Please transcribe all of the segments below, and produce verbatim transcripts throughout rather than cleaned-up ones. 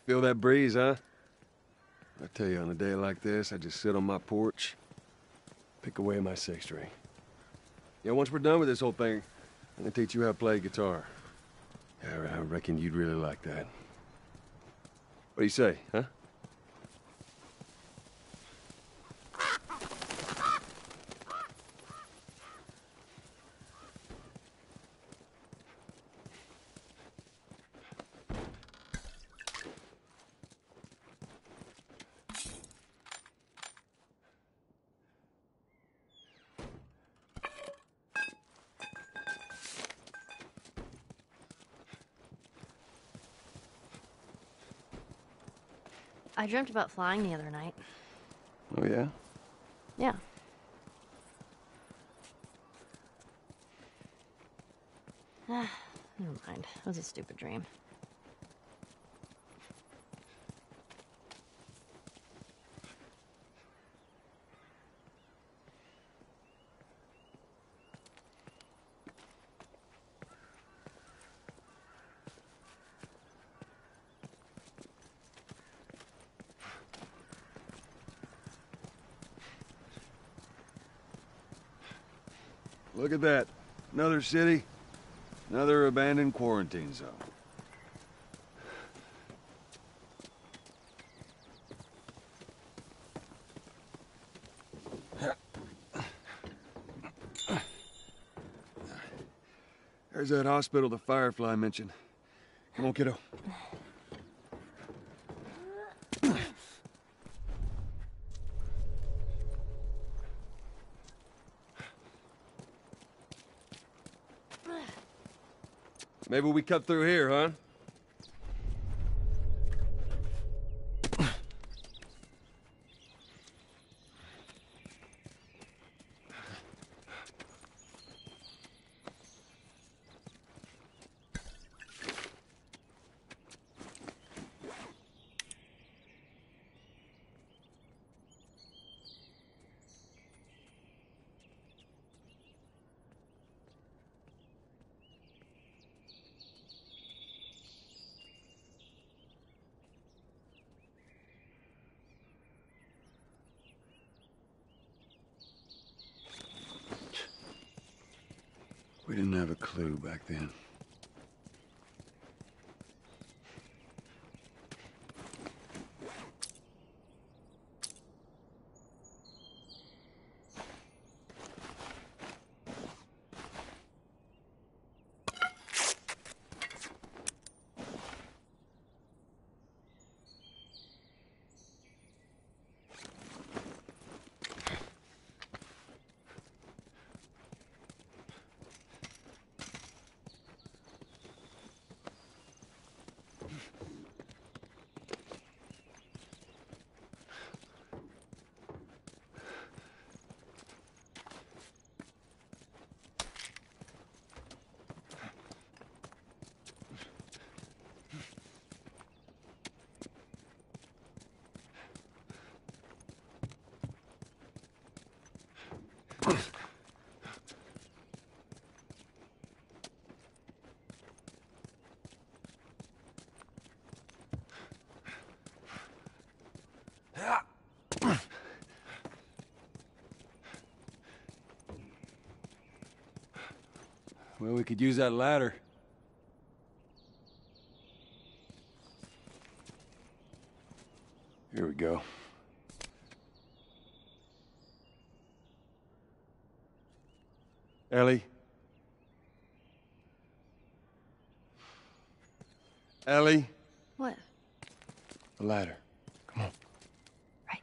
Feel that breeze, huh? I tell you, on a day like this, I just sit on my porch, pick away at my six string. Yeah, once we're done with this whole thing, I'm gonna teach you how to play guitar. Yeah, I reckon you'd really like that. What do you say, huh? I dreamt about flying the other night. Oh, yeah? Yeah. Ah, never mind. It was a stupid dream. Look at that. Another city, another abandoned quarantine zone. There's that hospital the Firefly mentioned. Come on, kiddo. Maybe we cut through here, huh? We didn't have a clue back then. Well, we could use that ladder. Here we go. Ellie? Ellie? What? The ladder. Come on. Right.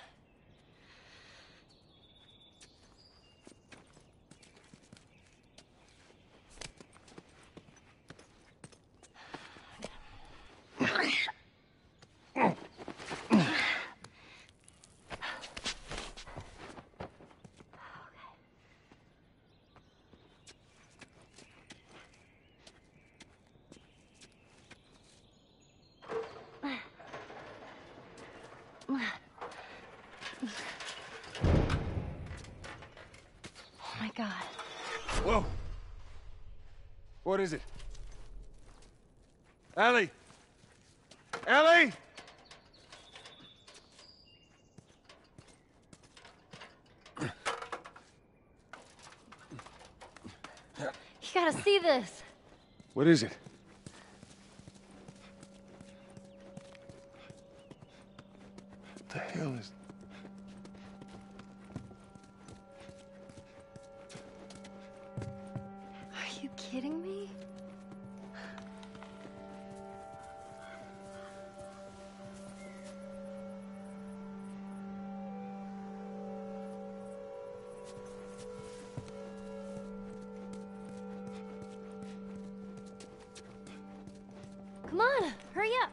Oh my God. Whoa! What is it? Ellie! Ellie! You gotta see this. What is it? What the hell is... Are you kidding me? Come on, hurry up.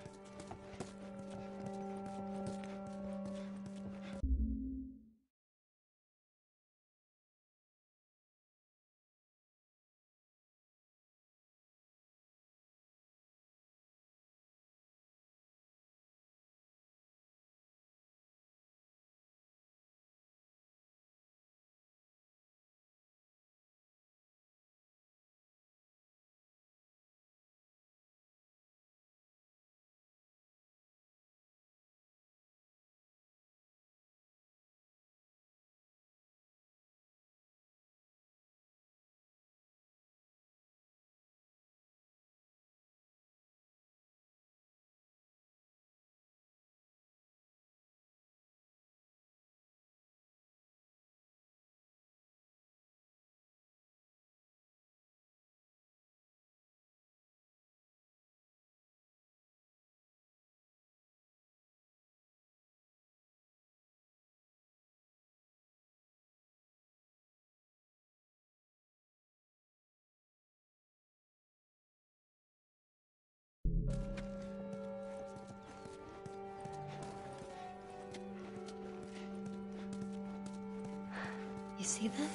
You see this?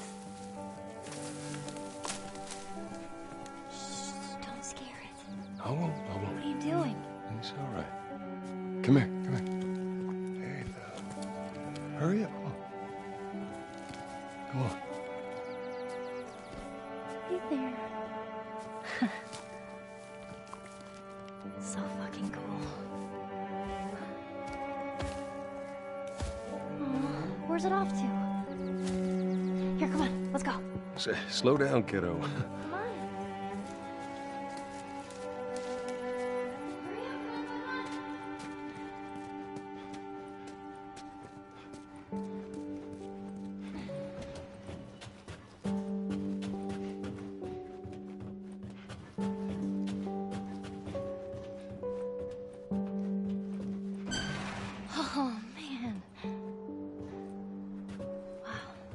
Shh, don't scare it. I won't, I What won't. are you doing? It's all right. Come here, come here. There you go. Hurry up, come on. Come on. Hey there. So fucking cool. Aw, where's it off to? Here, come on, let's go. Say, slow down, kiddo. Come on. Hurry up, come on, come on. Oh, man. Wow.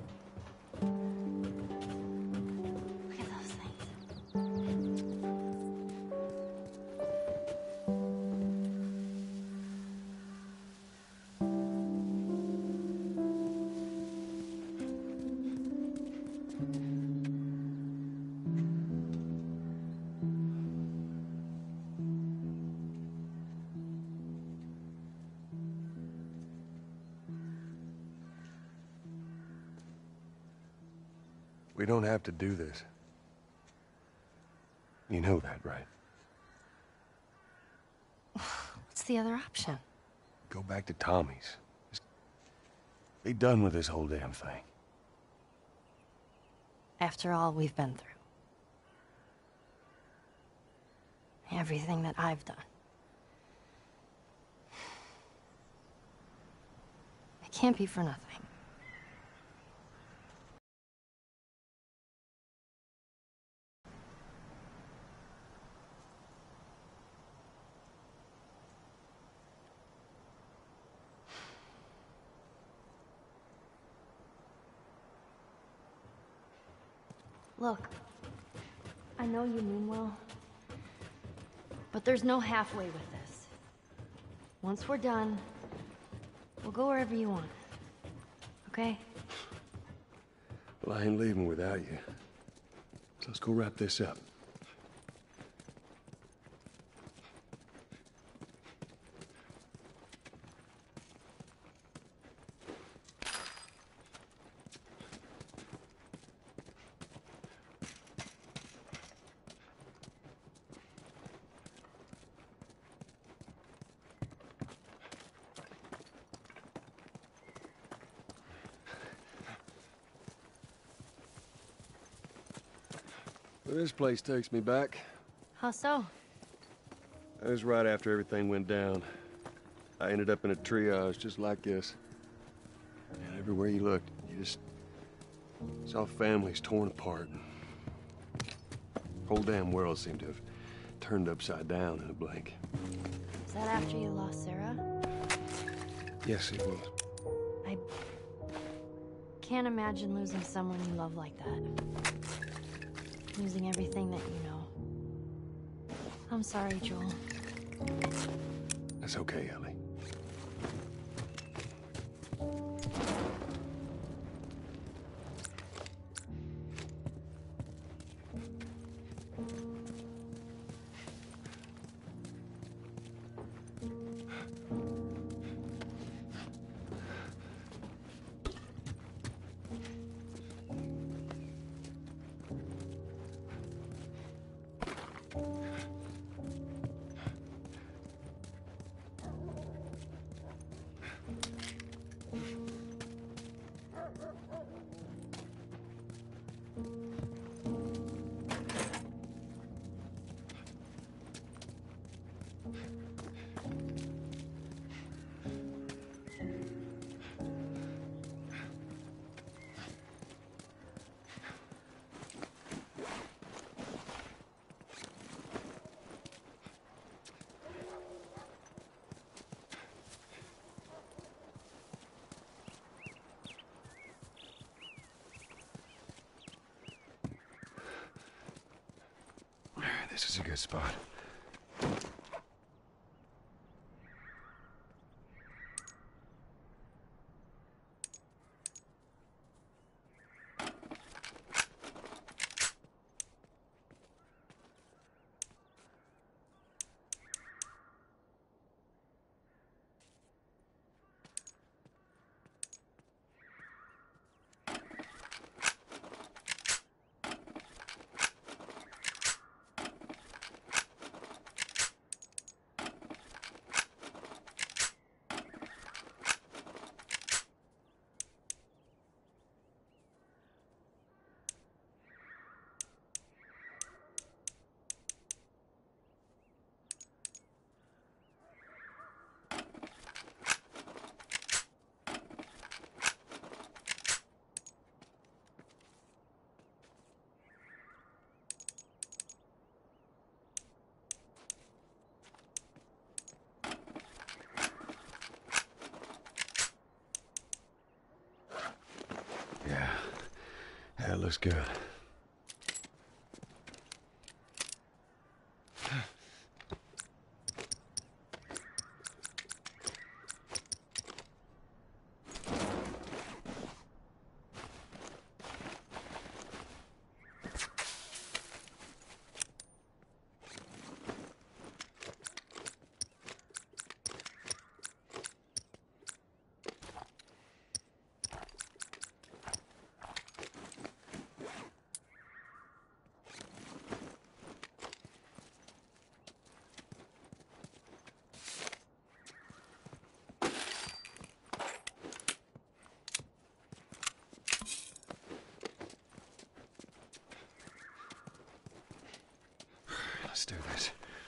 Look at those things. We don't have to do this. You know that, right? What's the other option? Go back to Tommy's. Just be done with this whole damn thing. After all we've been through. Everything that I've done. It can't be for nothing. Look, I know you mean well, but there's no halfway with this. Once we're done, we'll go wherever you want. Okay? Well, I ain't leaving without you. So let's go wrap this up. Well, this place takes me back. How so? That was right after everything went down. I ended up in a triage just like this. And everywhere you looked, you just saw families torn apart. Whole damn world seemed to have turned upside down in a blink. Is that after you lost Sarah? Yes, it was. I can't imagine losing someone you love like that. Losing everything that you know. I'm sorry, Joel. That's okay, Ellie. This is a good spot. Yeah, that looks good. Let's do this.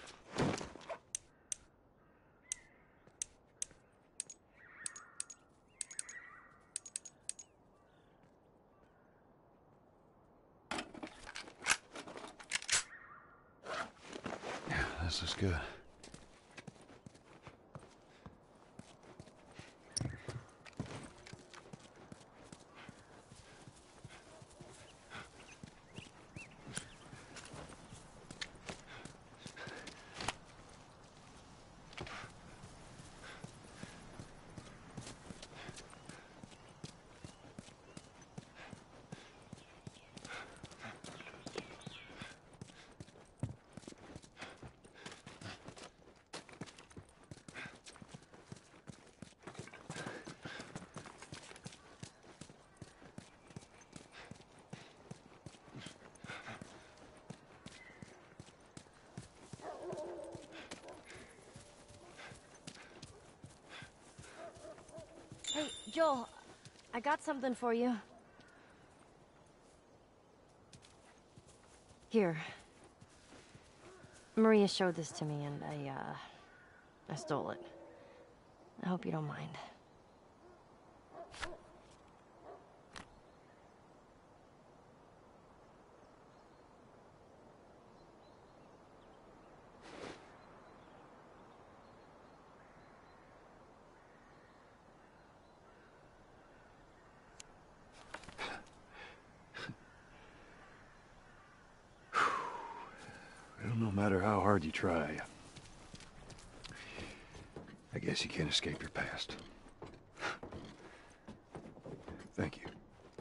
Yeah, this is good. Hey, Joel, I got something for you. Here. Maria showed this to me, and I, uh... I stole it. I hope you don't mind. Well, no matter how hard you try, I guess you can't escape your past. Thank you.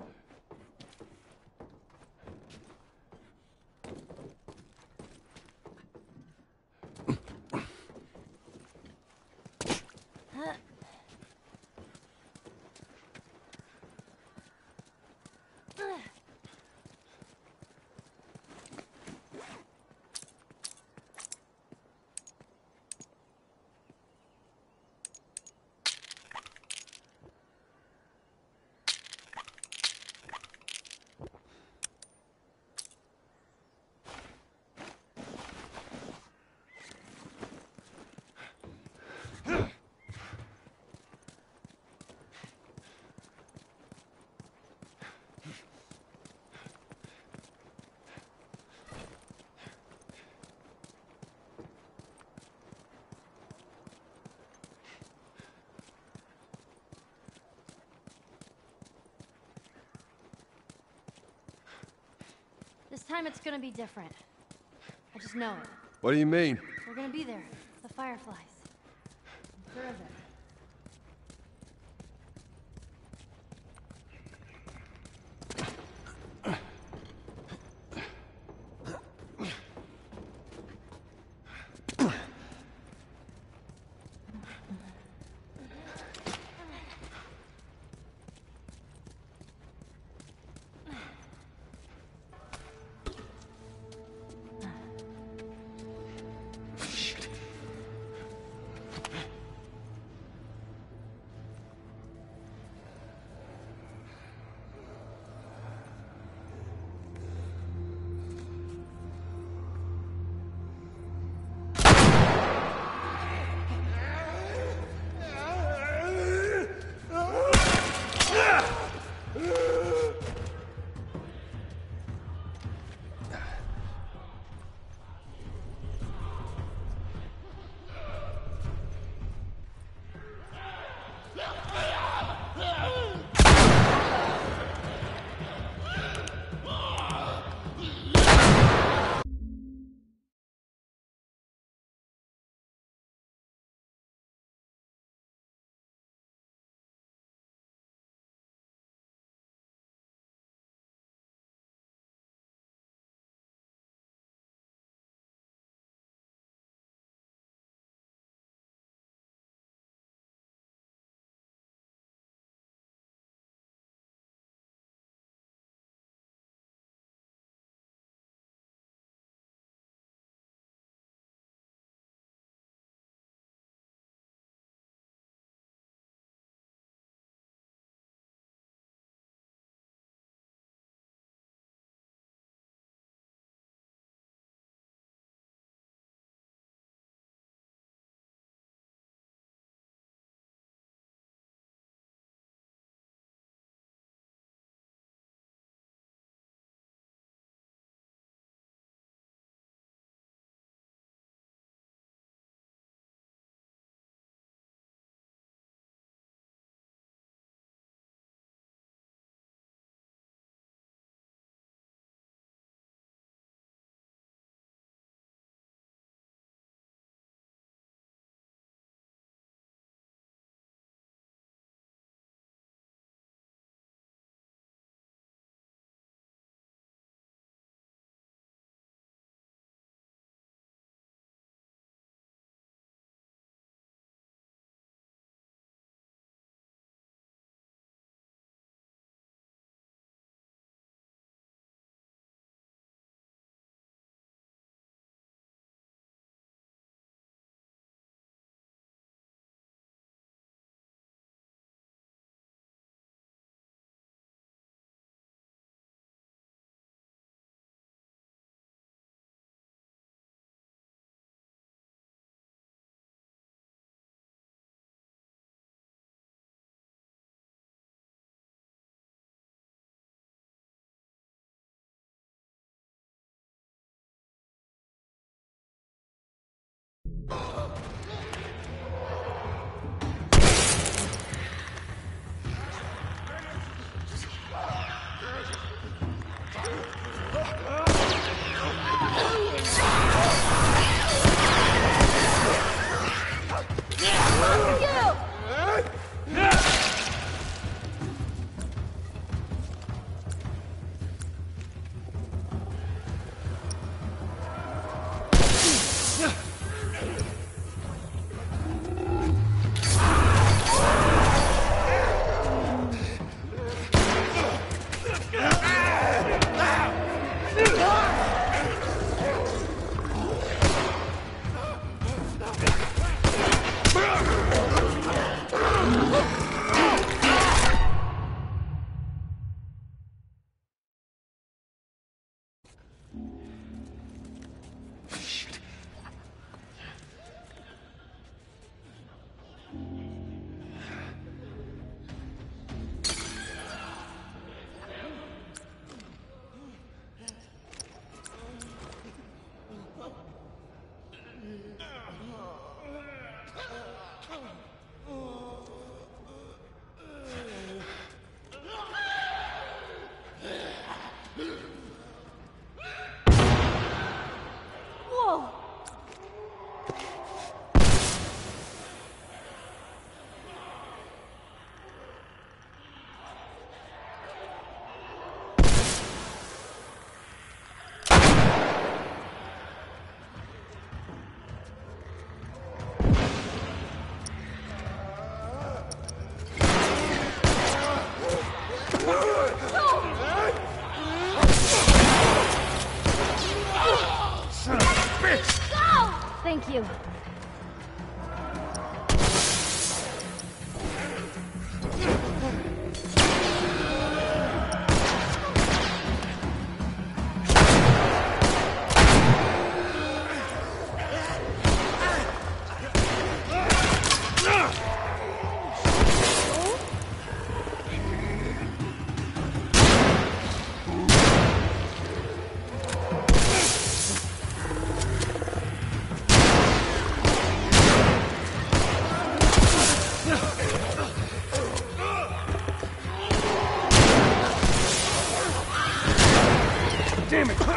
This time it's gonna be different. I just know it. What do you mean? We're gonna be there. The Fireflies. I'm sure of it. you. Damn it!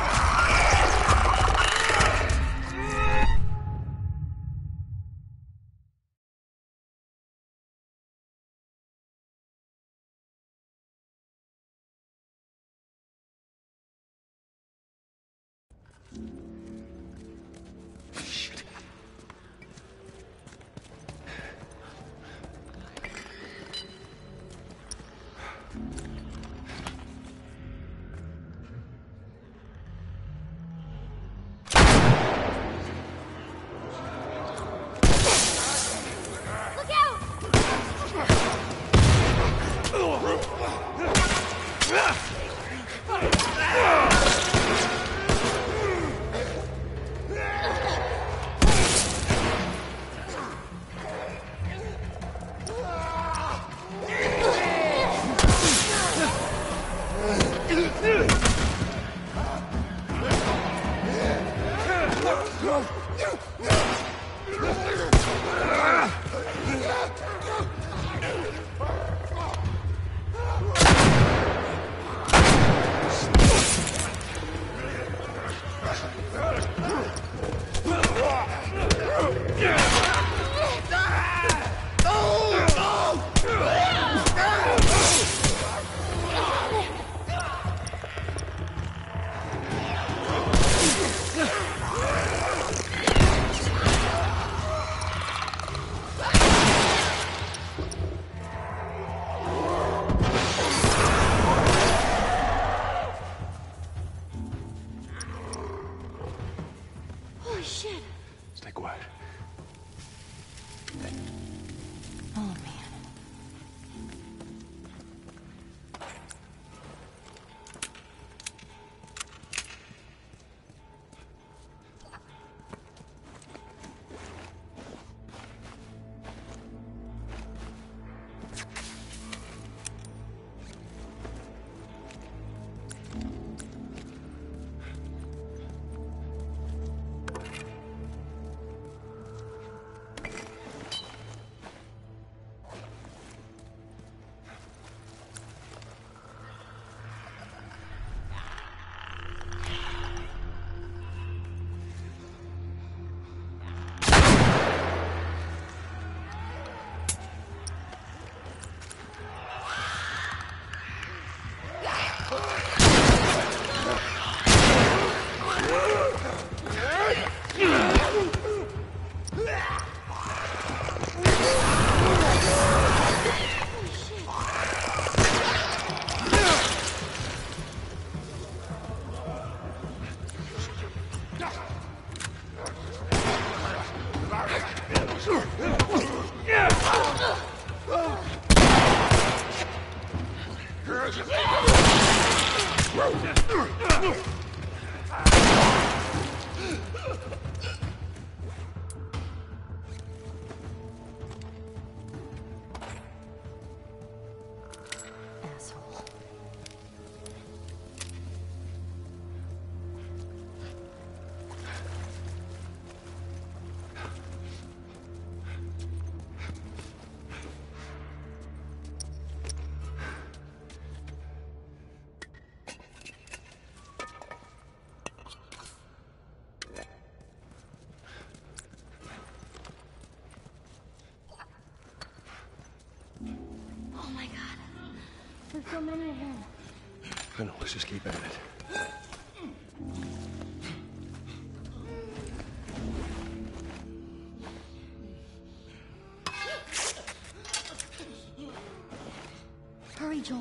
Shit. Look out! Holy shit. Stay quiet. Oh, man. Asshole. Oh my god. There's so many of them. I know, let's just keep at it. Hurry, Joel.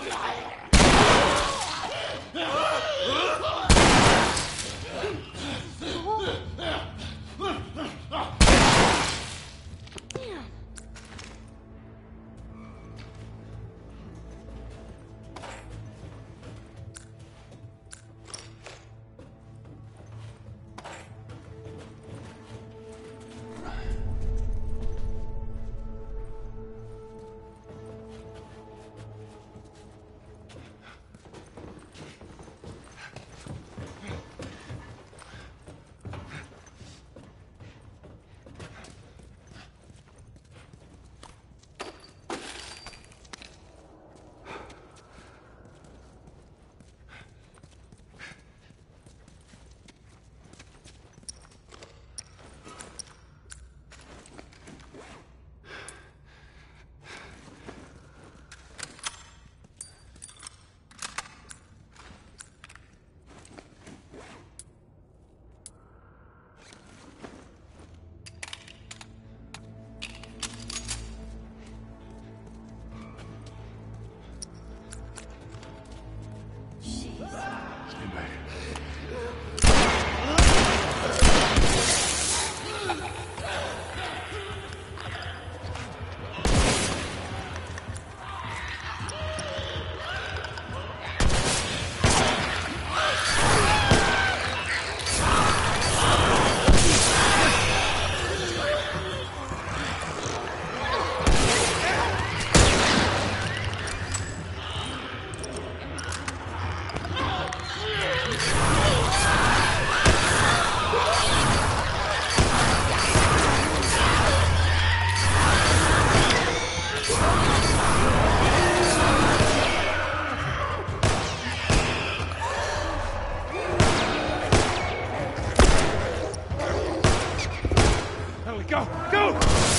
Go! Go!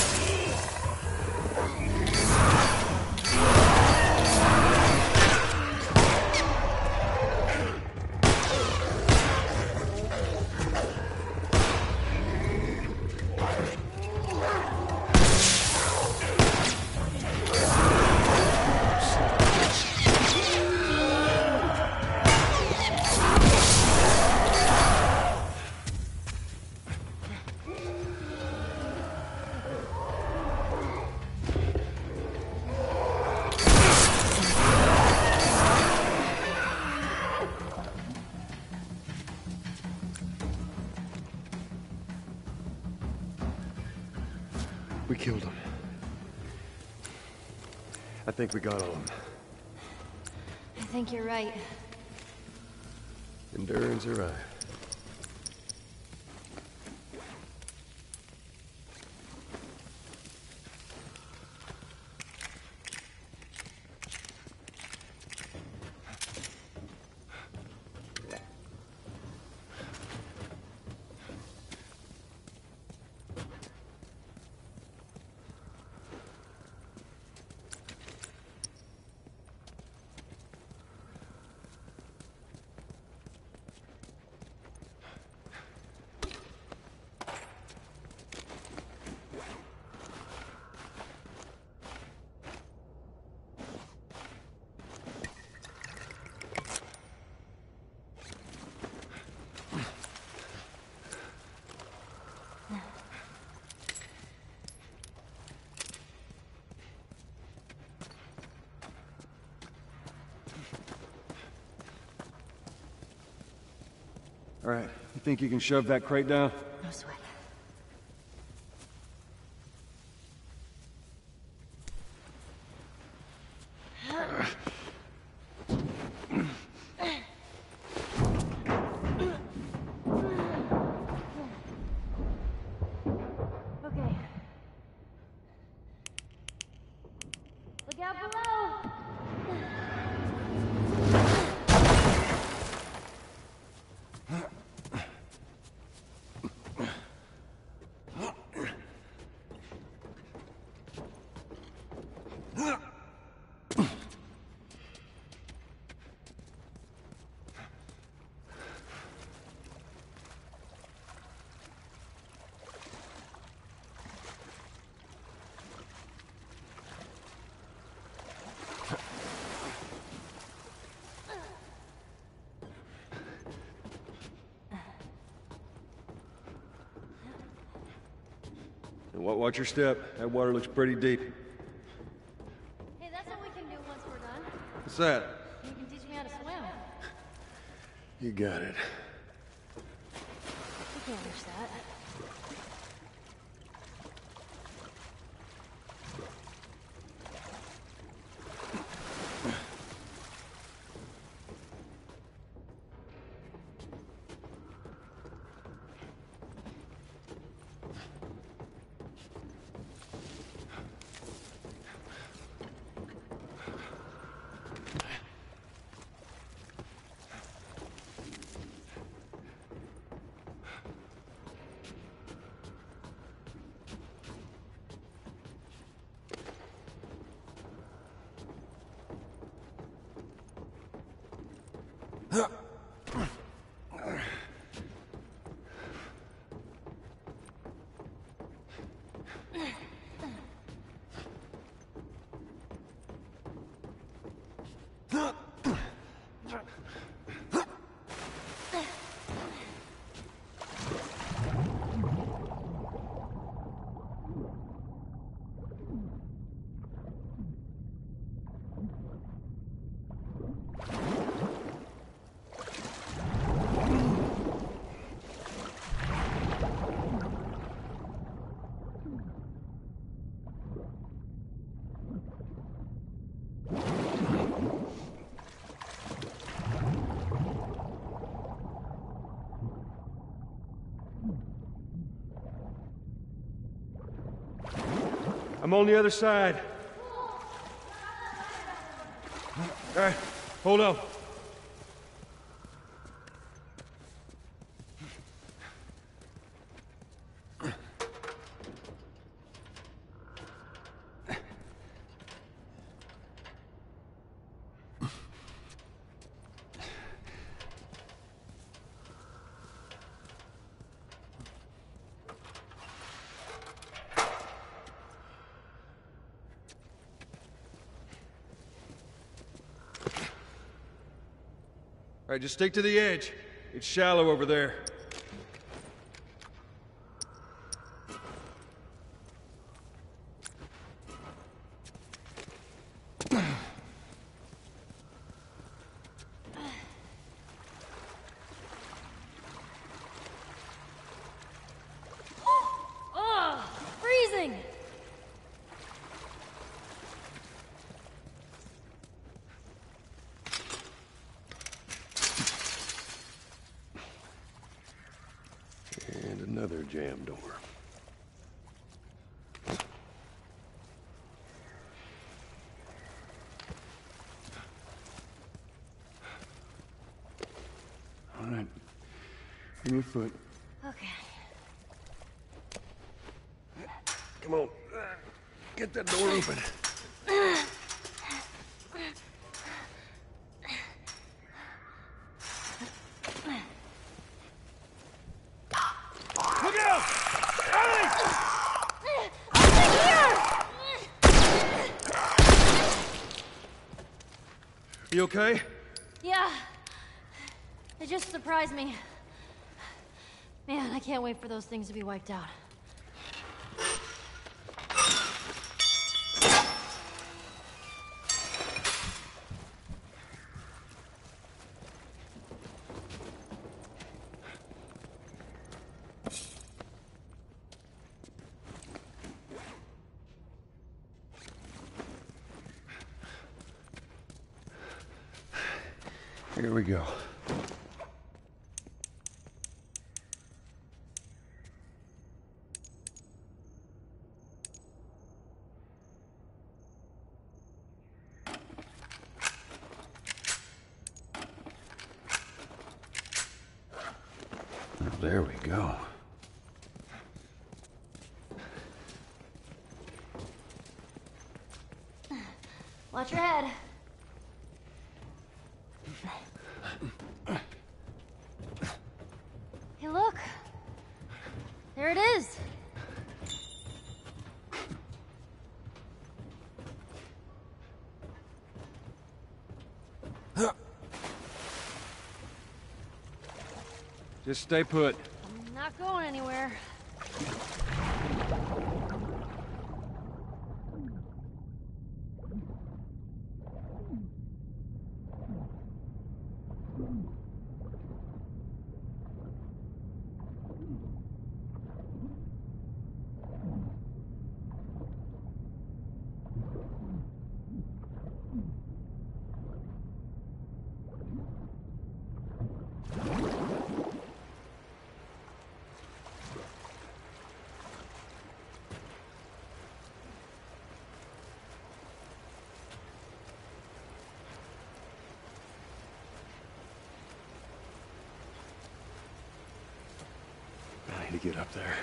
We killed him. I think we got all of them. I think you're right. Endurance arrived. All right, you think you can shove that crate down? No sweat. Okay. Look out below! wa- watch your step. That water looks pretty deep. Hey, that's what we can do once we're done. What's that? You can teach me how to swim. You got it. We can't reach that. I'm on the other side. All right, hold on. All right, just stick to the edge. It's shallow over there. Oh, freezing! And another jam door. All right. Give me a foot. Okay. Come on. Get that door open. Look out! You okay? Yeah. It just surprised me. Man, I can't wait for those things to be wiped out. Here we go. Well, there we go. Watch your head. Hey, look. There it is. Just stay put. I'm not going anywhere. to get up there.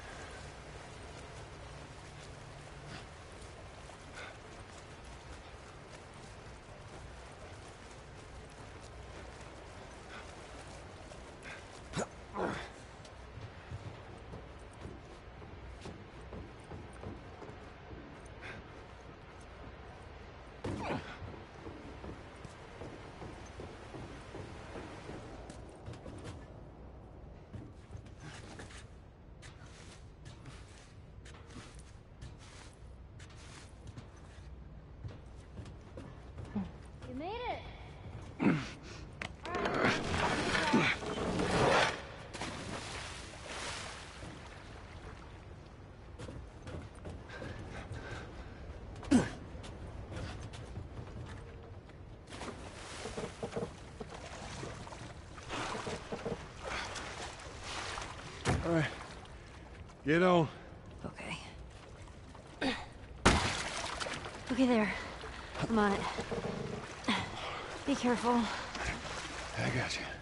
You made it! All right. Get on. Okay. Okay, there. I'm on it. Be careful. I got you.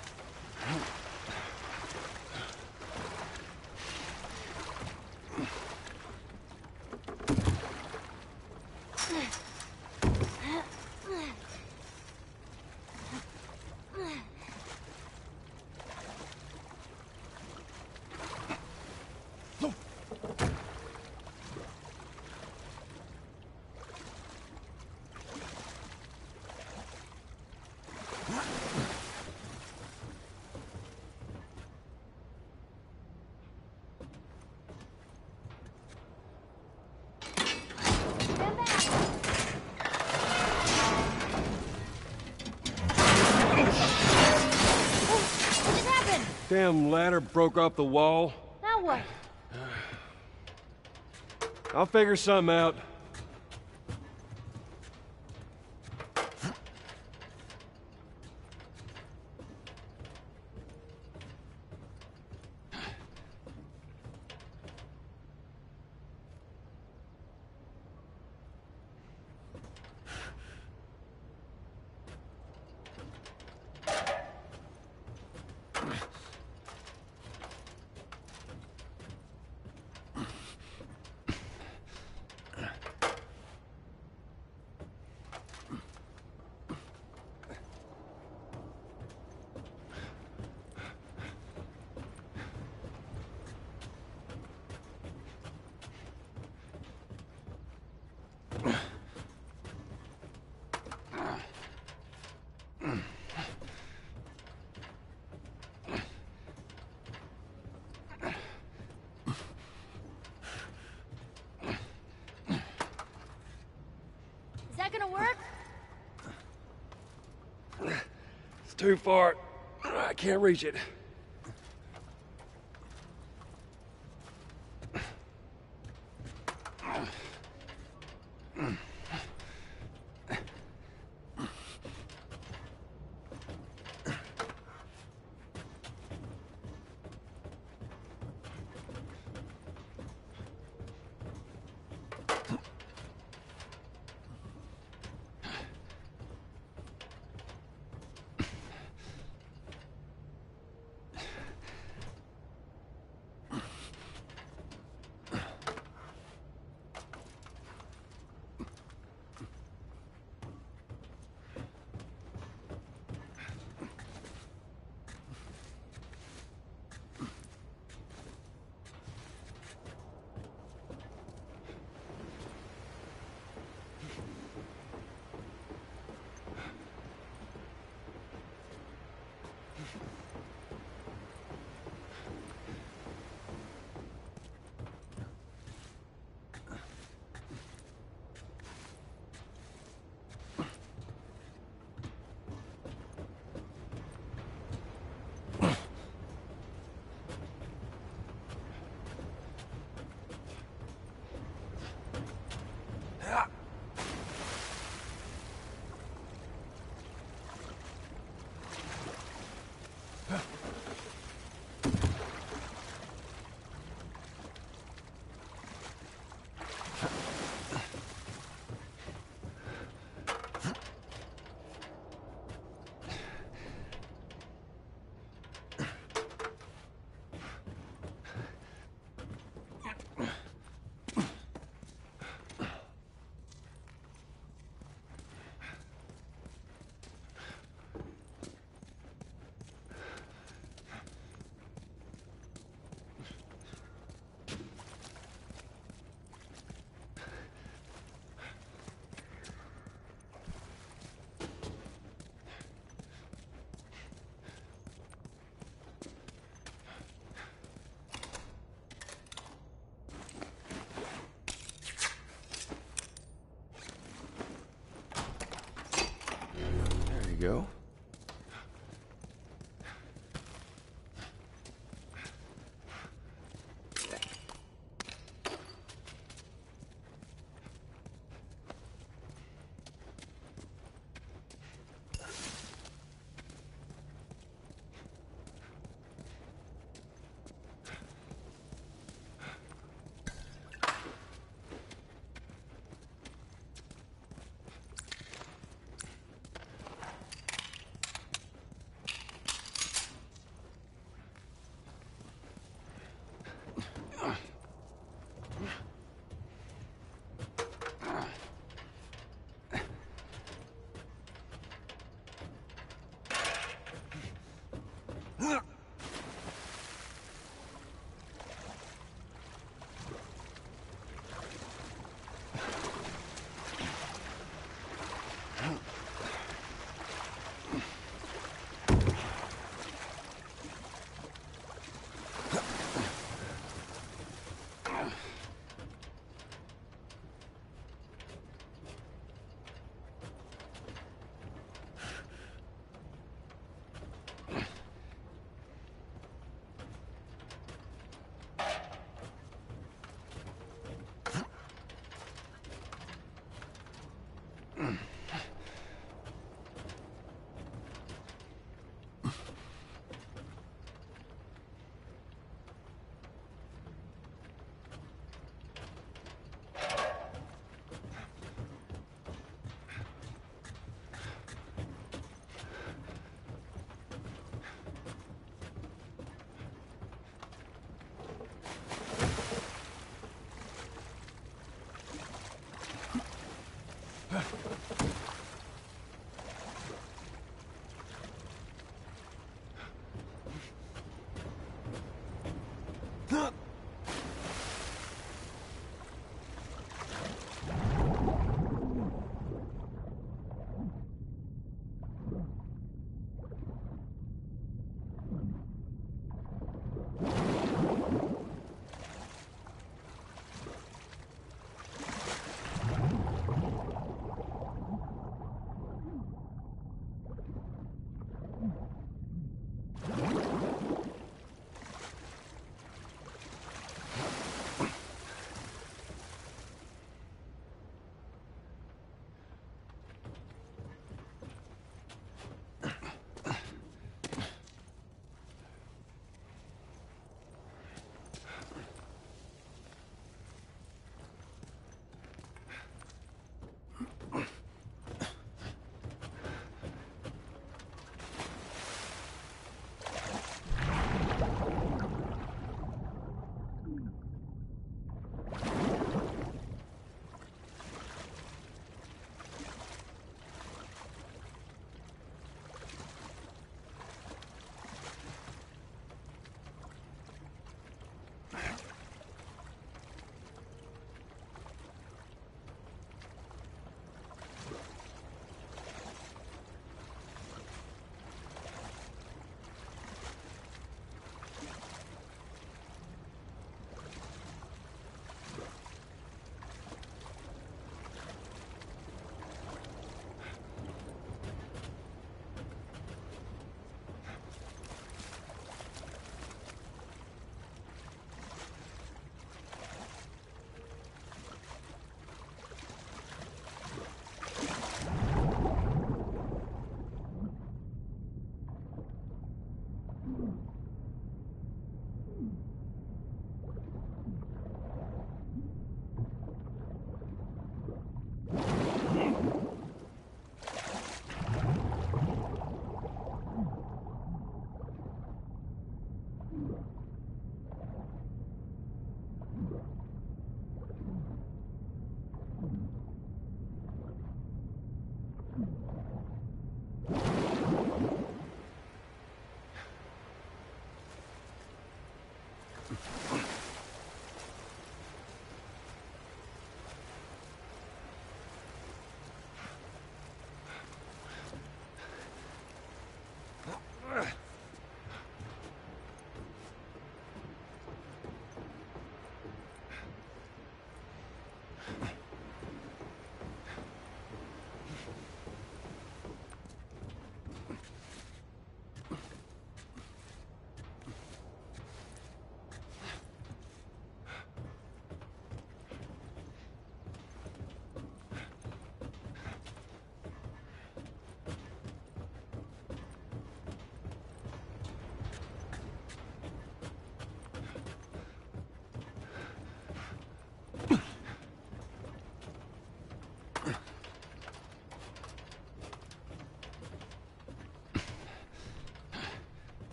Damn ladder broke off the wall. Now what? I'll figure something out. Is that gonna work? It's too far. I can't reach it. go.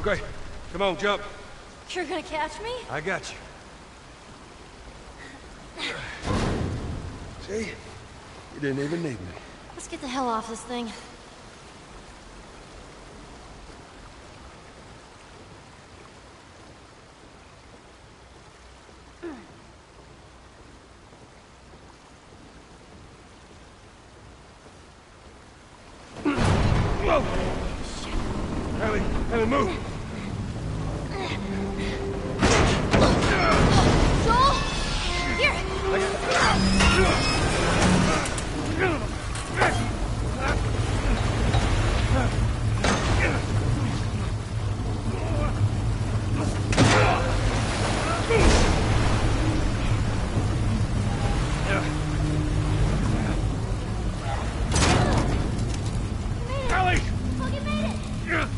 Okay, come on, jump. You're gonna catch me? I got you. See? You didn't even need me. Let's get the hell off this thing. Whoa! Ellie, Ellie, move! Joel! Here! Ellie! Look, you made it!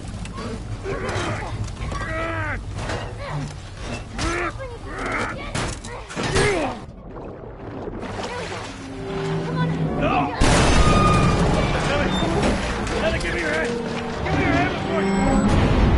Come on! No! Ellie! Ellie, give me your hand! Give me your hand before you...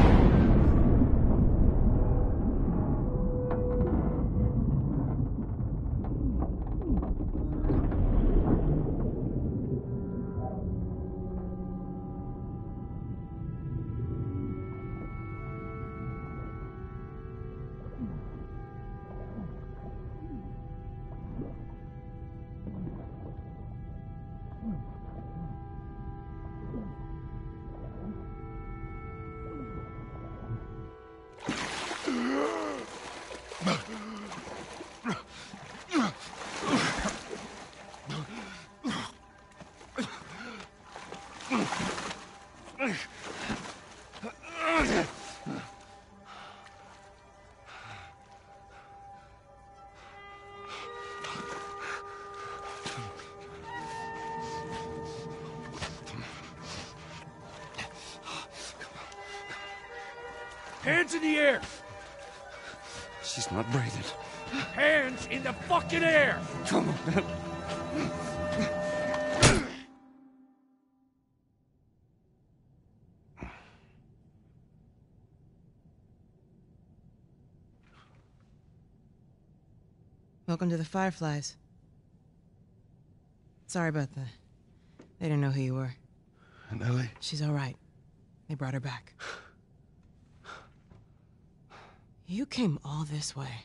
Hands in the air! She's not breathing. Hands in the fucking air! Come on. Welcome to the Fireflies. Sorry about the... They didn't know who you were. And Ellie? She's all right. They brought her back. You came all this way.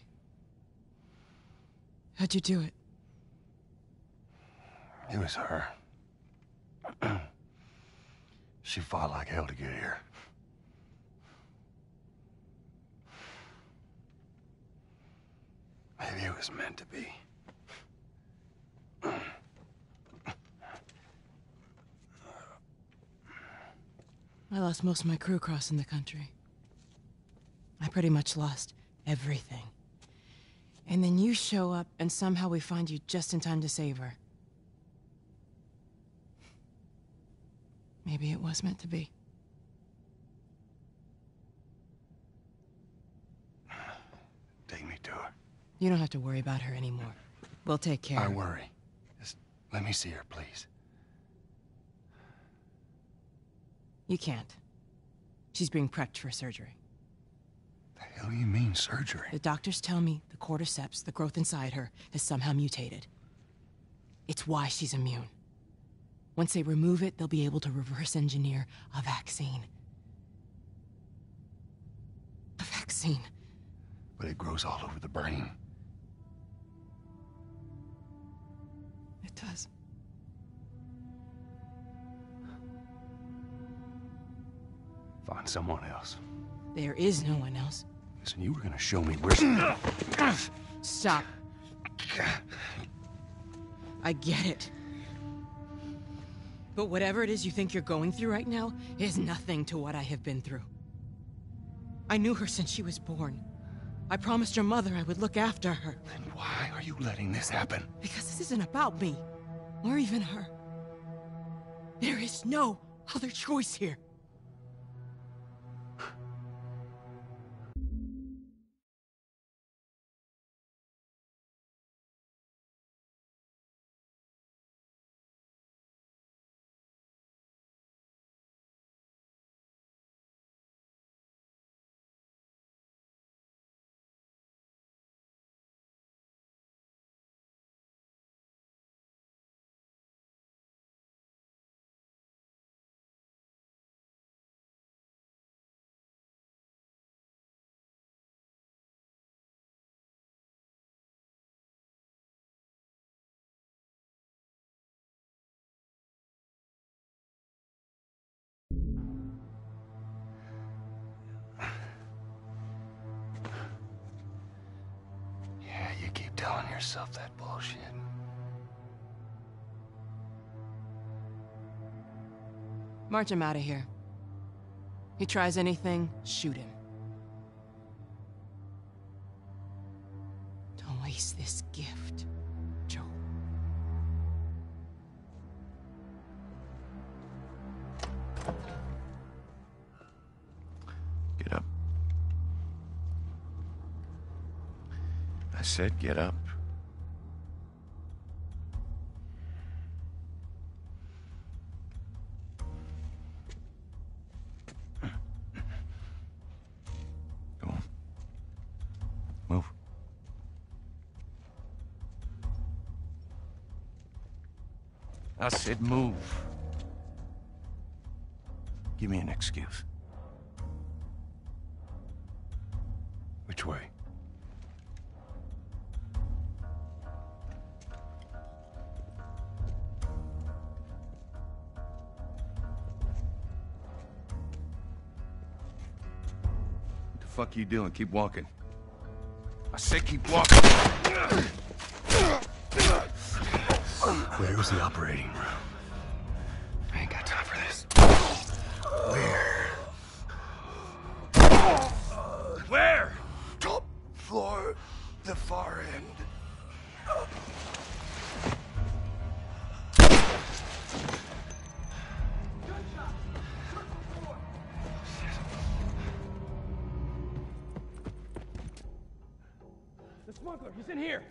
How'd you do it? It was her. She fought like hell to get here. Maybe it was meant to be. I lost most of my crew crossing the country. I pretty much lost everything. And then you show up, and somehow we find you just in time to save her. Maybe it was meant to be. Take me to her. You don't have to worry about her anymore. We'll take care I of her. worry. Just let me see her, please. You can't. She's being prepped for surgery. The hell you mean, surgery? The doctors tell me the cordyceps, the growth inside her, has somehow mutated. It's why she's immune. Once they remove it, they'll be able to reverse engineer a vaccine. A vaccine. But it grows all over the brain. It does. Find someone else. There is no one else. Listen, you were gonna show me where she... Stop. I get it. But whatever it is you think you're going through right now is nothing to what I have been through. I knew her since she was born. I promised her mother I would look after her. Then why are you letting this happen? Because this isn't about me, or even her. There is no other choice here. telling yourself that bullshit. March him out of here. He tries anything, shoot him. Don't waste this gift, Joel. Get up. I said get up. Go on. Move. I said move. Give me an excuse. Which way? What the fuck you doing? Keep walking. I said keep walking. Where's the operating room? I ain't got time for this. Where? Where? Top floor, the far end. The smuggler, he's in here!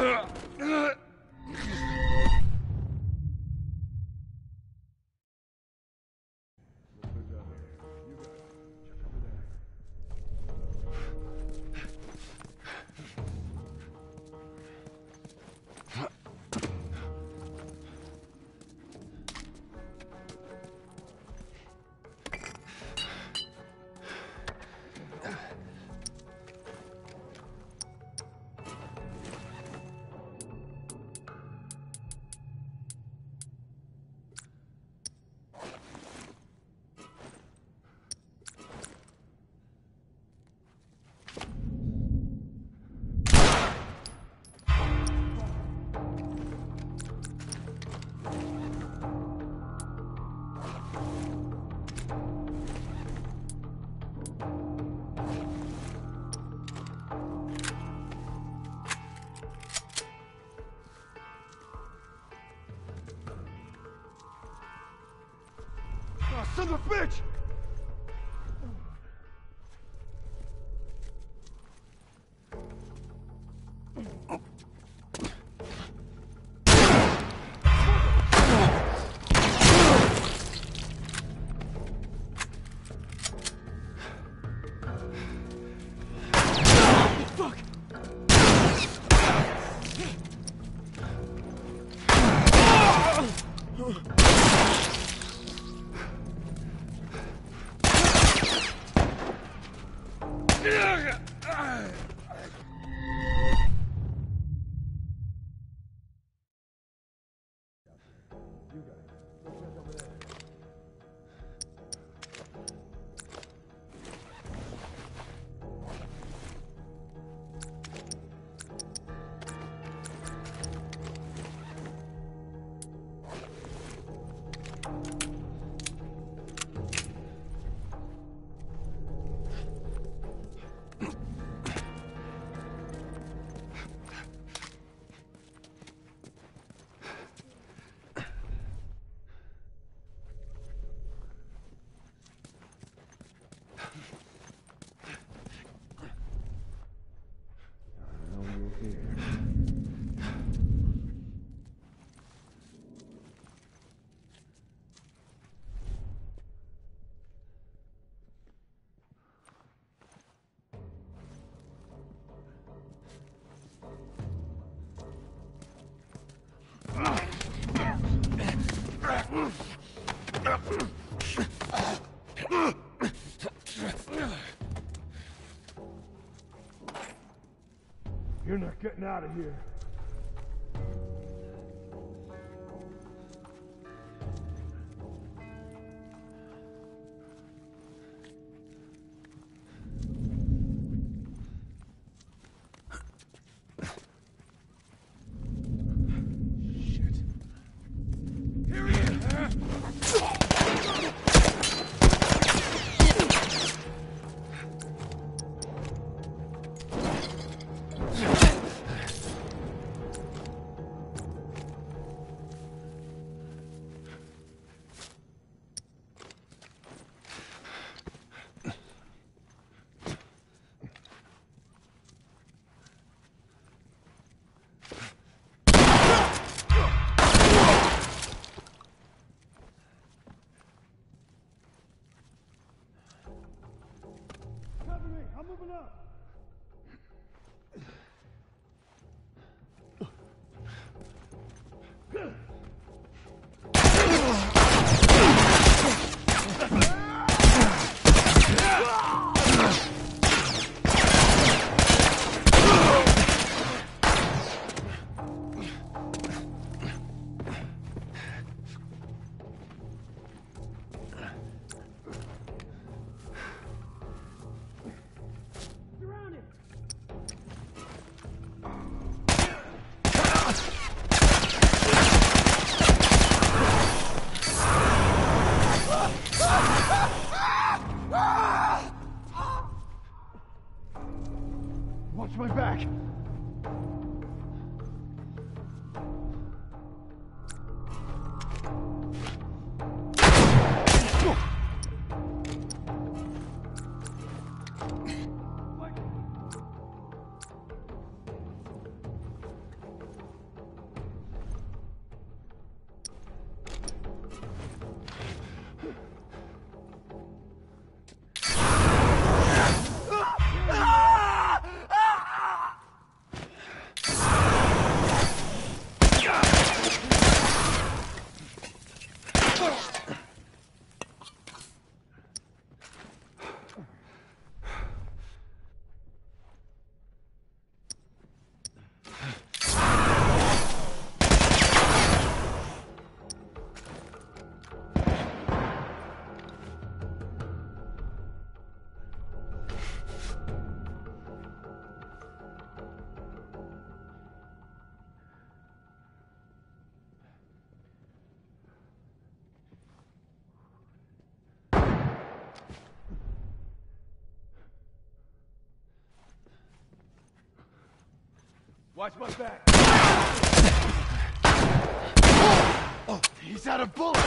Son of a bitch! You're not getting out of here. I'm moving up. Watch my back. Watch my back. Oh, he's out of bullets.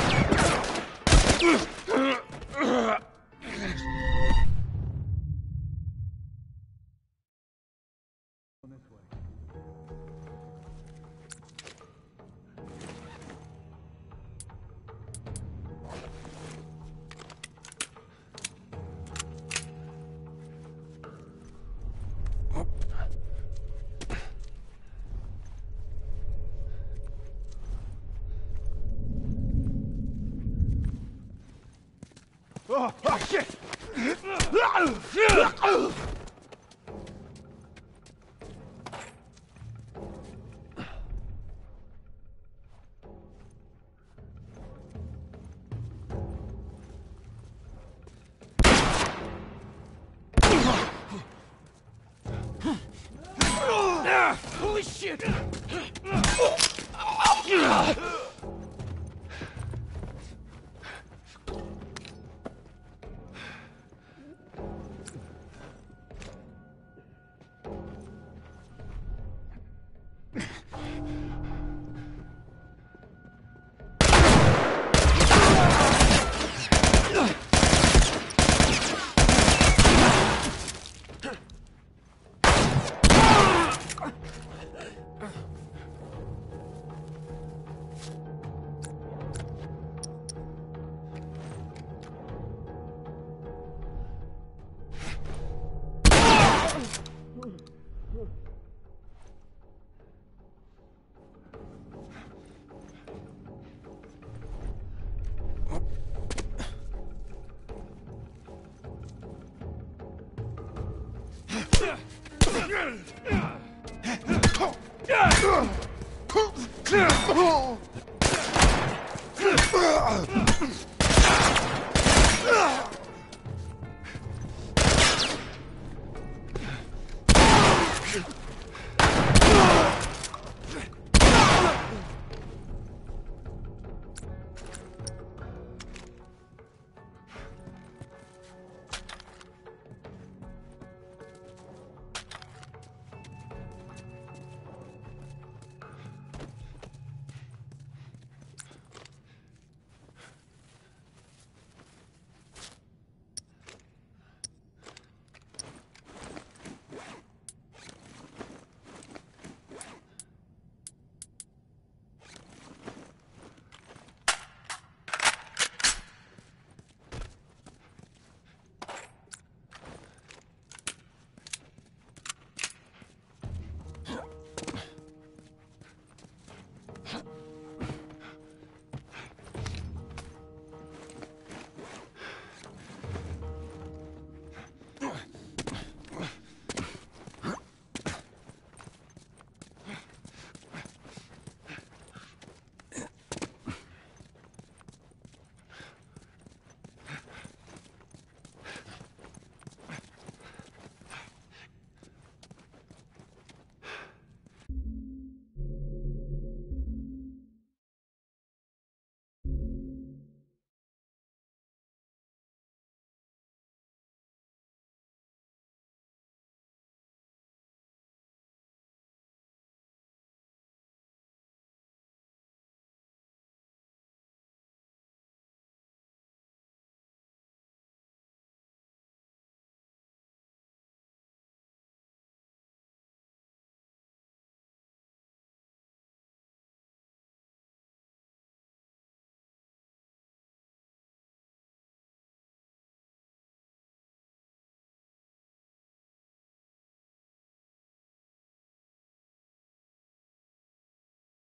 Oh, oh shit! Holy shit!